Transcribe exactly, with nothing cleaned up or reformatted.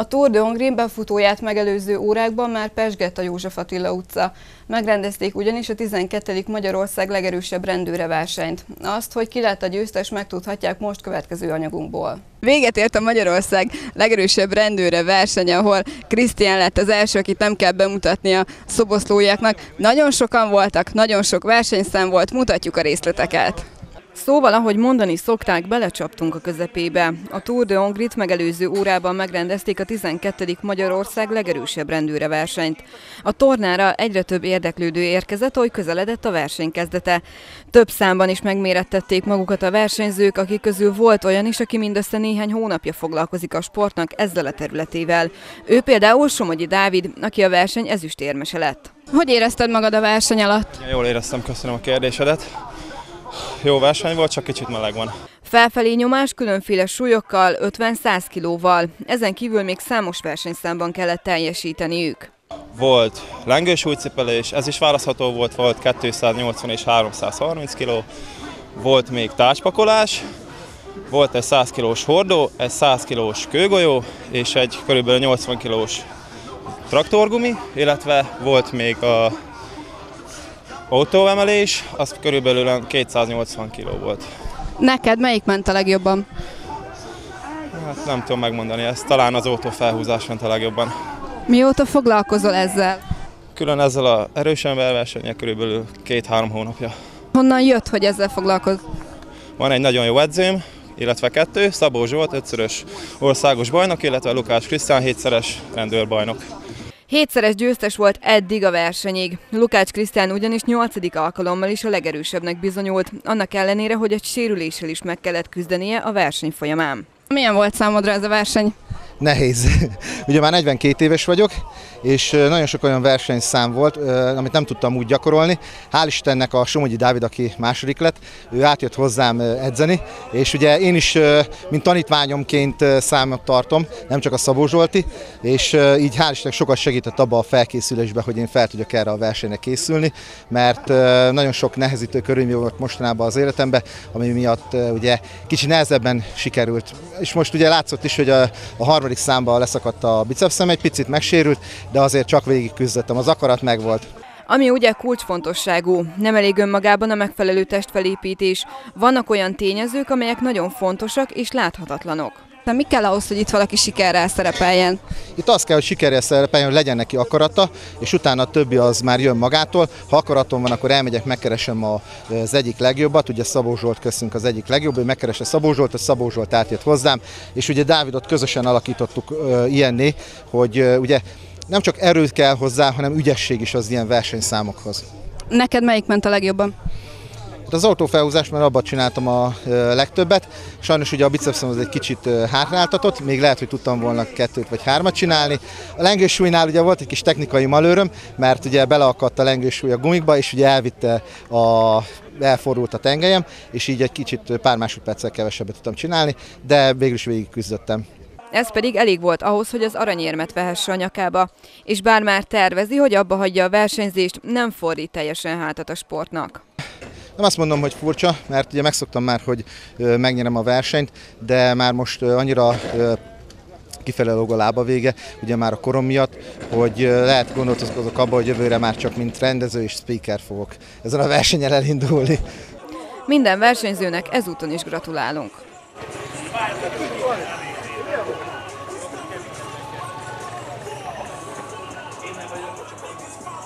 A Tour de Hongrie befutóját megelőző órákban már pesgett a József Attila utca. Megrendezték ugyanis a tizenkettedik Magyarország legerősebb rendőre versenyt. Azt, hogy ki lett a győztes, megtudhatják most következő anyagunkból. Véget ért a Magyarország legerősebb rendőre verseny, ahol Krisztián lett az első, akit nem kell bemutatni a szoboszlóiaknak. Nagyon sokan voltak, nagyon sok versenyszám volt, mutatjuk a részleteket. Szóval, ahogy mondani szokták, belecsaptunk a közepébe. A Tour de Hongrie-t megelőző órában megrendezték a tizenkettedik Magyarország legerősebb rendőre versenyt. A tornára egyre több érdeklődő érkezett, ahogy közeledett a verseny kezdete. Több számban is megmérettették magukat a versenyzők, akik közül volt olyan is, aki mindössze néhány hónapja foglalkozik a sportnak ezzel a területével. Ő például Somogyi Dávid, aki a verseny ezüstérmese lett. Hogy érezted magad a verseny alatt? Jól éreztem, köszönöm a kérdésedet. Jó verseny volt, csak kicsit meleg van. Felfelé nyomás különféle súlyokkal, ötven-száz kilóval. Ezen kívül még számos versenyszámban kellett teljesíteniük. Volt lengős újcipelés, ez is választható volt, volt kétszáznyolcvan és háromszázharminc kiló. Volt még tárcspakolás, volt egy száz kilós hordó, egy száz kilós kőgolyó és egy körülbelül nyolcvan kilós traktorgumi, illetve volt még a autóemelés, az körülbelül kétszáznyolcvan kiló volt. Neked melyik ment a legjobban? Hát nem tudom megmondani ezt, talán az autófelhúzás ment a legjobban. Mióta foglalkozol ezzel? Külön ezzel az erős emberversennyel körülbelül két-három hónapja. Honnan jött, hogy ezzel foglalkoz? Van egy nagyon jó edzőm, illetve kettő, Szabó Zsolt, ötszörös országos bajnok, illetve Lukács Krisztián, hétszeres rendőrbajnok. Hétszeres győztes volt eddig a versenyig. Lukács Krisztián ugyanis nyolcadik alkalommal is a legerősebbnek bizonyult, annak ellenére, hogy egy sérüléssel is meg kellett küzdenie a verseny folyamán. Milyen volt számodra ez a verseny? Nehéz. Ugye már negyvenkét éves vagyok, és nagyon sok olyan versenyszám volt, amit nem tudtam úgy gyakorolni. Hál' Istennek a Somogyi Dávid, aki második lett, ő átjött hozzám edzeni, és ugye én is, mint tanítványomként számot tartom, nem csak a Szabó Zsolti, és így hál' Istennek sokat segített abba a felkészülésbe, hogy én fel tudjak erre a versenyre készülni, mert nagyon sok nehezítő körülmény volt mostanában az életemben, ami miatt ugye kicsit nehezebben sikerült. És most ugye látszott is, hogy a, a harmadik számban leszakadt a bicepszem, egy picit megsérült, de azért csak végig küzdöttem, az akarat megvolt. Ami ugye kulcsfontosságú, nem elég önmagában a megfelelő testfelépítés. Vannak olyan tényezők, amelyek nagyon fontosak és láthatatlanok. De mi kell ahhoz, hogy itt valaki sikerrel szerepeljen? Itt az kell, hogy sikerrel szerepeljen, hogy legyen neki akarata, és utána a többi az már jön magától. Ha akaratom van, akkor elmegyek, megkeresem az egyik legjobbat, ugye Szabó Zsolt köztünk az egyik legjobb, hogy megkeresse Szabó Zsolt, a Szabó Zsolt átjött hozzám, és ugye Dávidot közösen alakítottuk uh, ilyenné, hogy uh, ugye nem csak erőt kell hozzá, hanem ügyesség is az ilyen versenyszámokhoz. Neked melyik ment a legjobban? Az autófelhúzás, mert abban csináltam a legtöbbet. Sajnos ugye a bicepszem az egy kicsit hátráltatott, még lehet, hogy tudtam volna kettőt vagy hármat csinálni. A lengősúlynál ugye volt egy kis technikai malőröm, mert ugye beleakadt a lengősúly a gumikba, és ugye elvitte a elfordult a tengelyem, és így egy kicsit pár másodperccel kevesebbet tudtam csinálni, de végül is végig küzdöttem. Ez pedig elég volt ahhoz, hogy az aranyérmet vehesse a nyakába. És bár már tervezi, hogy abba hagyja a versenyzést, nem fordít teljesen hátat a sportnak. Nem azt mondom, hogy furcsa, mert ugye megszoktam már, hogy megnyerem a versenyt, de már most annyira kifele lóg a lába vége, ugye már a korom miatt, hogy lehet gondolkozok abban, hogy jövőre már csak mint rendező és speaker fogok ezen a versenyen elindulni. Minden versenyzőnek ezúton is gratulálunk.